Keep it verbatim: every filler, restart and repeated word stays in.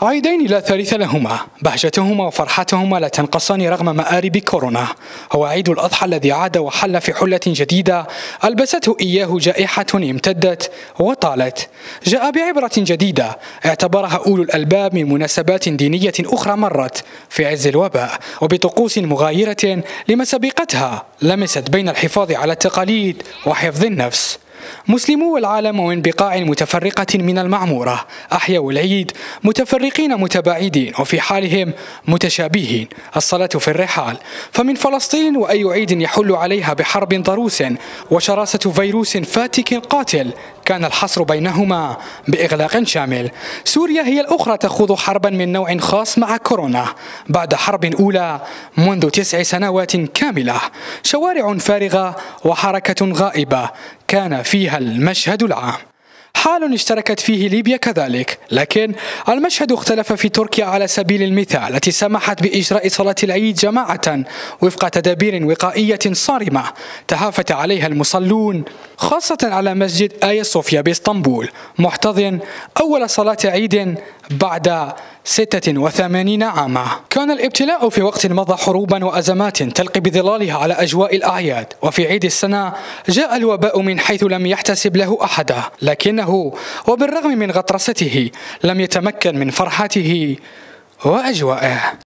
عيدين لا ثالث لهما، بهجتهما وفرحتهما لا تنقصان رغم مآرب كورونا. هو عيد الأضحى الذي عاد وحل في حلة جديدة ألبسته إياه جائحة امتدت وطالت. جاء بعبرة جديدة اعتبرها أولو الألباب من مناسبات دينية أخرى مرت في عز الوباء، وبطقوس مغايرة لما سبقتها لمست بين الحفاظ على التقاليد وحفظ النفس. مسلمو العالم ومن بقاع متفرقة من المعمورة أحيوا العيد متفرقين متباعدين وفي حالهم متشابهين، الصلاة في الرحال. فمن فلسطين وأي عيد يحل عليها بحرب ضروس وشراسة فيروس فاتك قاتل كان الحصر بينهما بإغلاق شامل. سوريا هي الأخرى تخوض حربا من نوع خاص مع كورونا بعد حرب أولى منذ تسع سنوات كاملة. شوارع فارغة وحركة غائبة كان فيها المشهد العام. حال اشتركت فيه ليبيا كذلك، لكن المشهد اختلف في تركيا على سبيل المثال التي سمحت بإجراء صلاة العيد جماعة وفق تدابير وقائية صارمة تهافت عليها المصلون، خاصة على مسجد آيا صوفيا بإسطنبول، محتضن أول صلاة عيد بعد ستة وثمانين عاما. كان الابتلاء في وقت مضى حروبا وأزمات تلقي بظلالها على أجواء الأعياد، وفي عيد السنة جاء الوباء من حيث لم يحتسب له أحدا، لكنه وبالرغم من غطرسته لم يتمكن من فرحته وأجوائه.